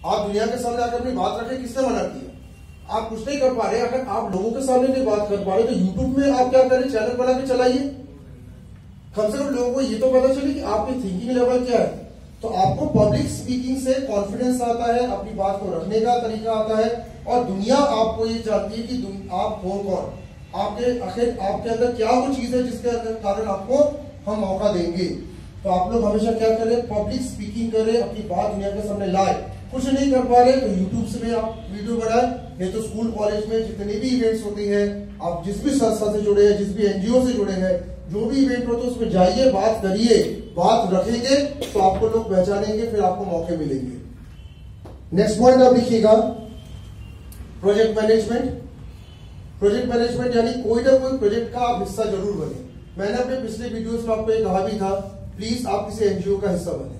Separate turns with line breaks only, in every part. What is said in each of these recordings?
आप दुनिया के सामने आकर अपनी बात रखें, किसने मना किया? आप कुछ नहीं कर पा रहे। अगर आप लोगों के सामने नहीं बात कर पा रहे तो यूट्यूब में आप क्या करें, चैनल बना के चलाइए। कम से कम लोगों को ये तो पता चले कि आपकी थिंकिंग लेवल क्या है। तो आपको पब्लिक स्पीकिंग से कॉन्फिडेंस आता है, अपनी बात को रखने का तरीका आता है, और दुनिया आपको ये जानती है कि आप हो कौन, आखिर आपके अंदर क्या वो चीज है जिसके कारण आपको हम मौका देंगे। तो आप लोग हमेशा क्या करें, पब्लिक स्पीकिंग करें, अपनी बात दुनिया के सामने लाए। कुछ नहीं कर पा रहे तो यूट्यूब से भी आप वीडियो बनाए, नहीं तो स्कूल कॉलेज में जितने भी इवेंट्स होती है, आप जिस भी संस्था से जुड़े हैं, जिस भी एनजीओ से जुड़े हैं, जो भी इवेंट होते हैं उसमें जाइए, बात करिए। बात रखेंगे तो आपको लोग पहचानेंगे, फिर आपको मौके मिलेंगे। नेक्स्ट पॉइंट आप लिखिएगा, प्रोजेक्ट मैनेजमेंट। प्रोजेक्ट मैनेजमेंट यानी कोई ना कोई प्रोजेक्ट का आप हिस्सा जरूर बने। मैंने अपने पिछले वीडियोस में आपको ये कहा भी था, प्लीज आप किसी एनजीओ का हिस्सा बने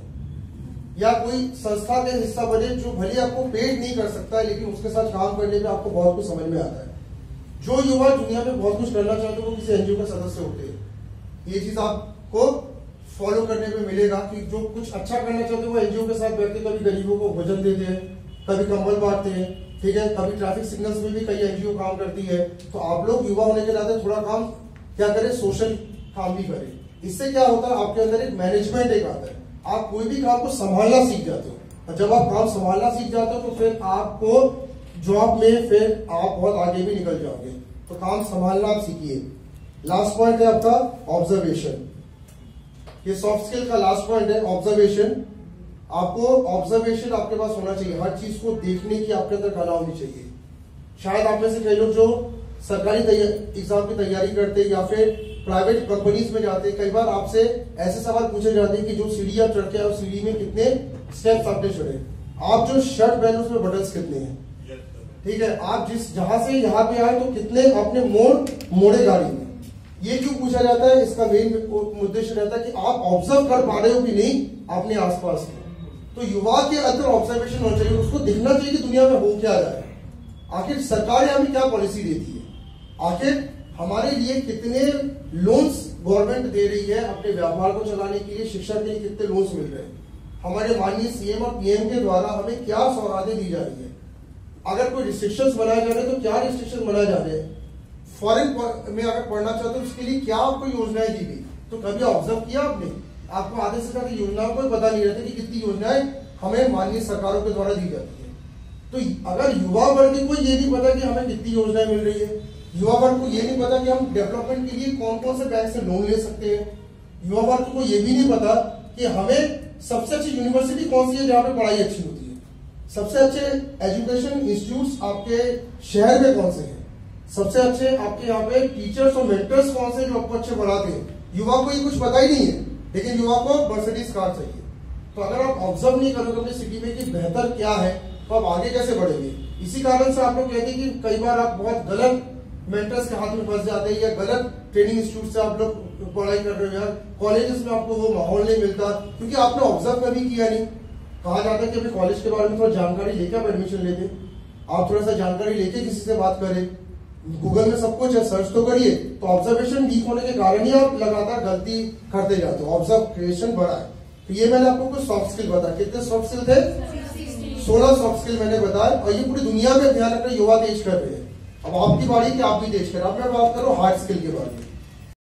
या कोई संस्था के हिस्सा बने जो भले आपको पेड नहीं कर सकता है, लेकिन उसके साथ काम करने में आपको बहुत कुछ समझ में आता है। जो युवा दुनिया में बहुत कुछ करना चाहते हैं वो किसी एनजीओ का सदस्य होते हैं। ये चीज आपको फॉलो करने में मिलेगा कि जो कुछ अच्छा करना चाहते हैं वो एनजीओ के साथ बैठते, कभी गरीबों को भोजन देते हैं, कभी कंबल बांटते हैं, ठीक है, कभी ट्रैफिक सिग्नल्स में भी कई एनजीओ काम करती है। तो आप लोग युवा होने के नाते थोड़ा काम क्या करें, सोशल काम भी करें। इससे क्या होता है, आपके अंदर एक मैनेजमेंट एक आता है, आप कोई भी काम को संभालना सीख जाते हो, और जब आप काम संभालना सीख जाते हो तो फिर आपको जॉब में फिर आप बहुत आगे भी निकल जाओगे। तो काम संभालना आप सीखिए। लास्ट पॉइंट है आपका ऑब्जर्वेशन। ये सॉफ्ट स्किल का लास्ट पॉइंट है, ऑब्जर्वेशन। आपको ऑब्जर्वेशन आपके पास होना चाहिए, हर चीज को देखने की आपके अंदर कला होनी चाहिए। शायद आप में से कई लोग जो सरकारी एग्जाम की तैयारी करते हैं या फिर प्राइवेट कंपनीज में जाते हैं, कई बार आपसे ऐसे सवाल पूछे जाते हैं कि जो सीढ़ी आप चढ़ के आए, सीढ़ी में कितने स्टेप्स आपने चढ़े, आप जो शर्ट पहने उसमें बटन्स कितने हैं, ठीक है, आप जहां से यहाँ पे आए तो कितने आपने मोड़े गाड़ी में। ये क्यों पूछा जाता है, इसका मेन उद्देश्य रहता है कि आप ऑब्जर्व कर पा रहे हो कि नहीं अपने आसपास में। तो युवा के अंदर ऑब्जर्वेशन होना चाहिए, उसको दिखना चाहिए कि दुनिया में हो क्या रहा है, आखिर सरकार हमें क्या पॉलिसी देती है, आखिर हमारे लिए कितने लोन्स गवर्नमेंट दे रही है अपने व्यापार को चलाने के लिए, शिक्षा के लिए कितने लोन्स मिल रहे हैं, हमारे माननीय सीएम और पीएम के द्वारा हमें क्या सौगातें दी जा रही है, अगर कोई रिस्ट्रिक्शंस बनाए जा रहे हैं तो क्या रिस्ट्रिक्शन बनाए जा रहे हैं, फॉरेन में अगर पढ़ना चाहते हो उसके लिए क्या आपको योजनाएं दी गई। तो कभी ऑब्जर्व किया आपने, आपको आधे से ज्यादा योजनाओं को पता नहीं रहता कि कितनी योजनाएं हमें माननीय सरकारों के द्वारा दी जाती है। तो अगर युवा वर्ग को ये नहीं पता कि हमें कितनी योजनाएं मिल रही है, युवा वर्ग को ये नहीं पता कि हम डेवलपमेंट के लिए कौन कौन से बैंक से लोन ले सकते हैं, युवा वर्ग को ये भी नहीं पता कि हमें सबसे अच्छी यूनिवर्सिटी कौन सी है जहां पे पढ़ाई अच्छी होती है, सबसे अच्छे एजुकेशन इंस्टीट्यूट्स आपके शहर में कौन से हैं, सबसे अच्छे आपके यहाँ पे टीचर्स और मेंटर्स कौन से जो आपको अच्छे पढ़ाते हैं। युवा को ये कुछ पता ही नहीं है, लेकिन युवा को मर्सिडीज कार चाहिए। तो अगर आप ऑब्जर्व नहीं करोगे अपनी सिटी में कि बेहतर क्या है तो आप आगे कैसे बढ़ेंगे। इसी कारण से आप लोग कहते हैं कि कई बार आप बहुत गलत मेंटर्स के हाथ में फंस जाते हैं या गलत ट्रेनिंग इंस्टीट्यूट से आप लोग पढ़ाई कर रहे हो, यार कॉलेजेस में आपको वो माहौल नहीं मिलता क्योंकि आपने ऑब्जर्व कभी किया नहीं। कहा जाता है कि अपने कॉलेज के बारे में थोड़ा जानकारी लेके आप एडमिशन लेते, आप थोड़ा सा जानकारी लेके किसी से बात करें, गूगल में सब कुछ है, सर्च तो करिए। तो ऑब्जर्वेशन वीक होने के कारण ही आप लगातार गलती करते जाते हो, ऑब्जर्वेशन बढ़ा है। तो ये मैंने आपको कुछ सॉफ्ट स्किल बताया। कितने सॉफ्ट स्किल थे? 16 सॉफ्ट स्किल मैंने बताया, और ये पूरी दुनिया में ध्यान रखना युवा तेज कर रहे हैं। अब आपकी बारी कि आप भी तेज करें। अब मैं बात करूं हार्ड स्किल के बारे में।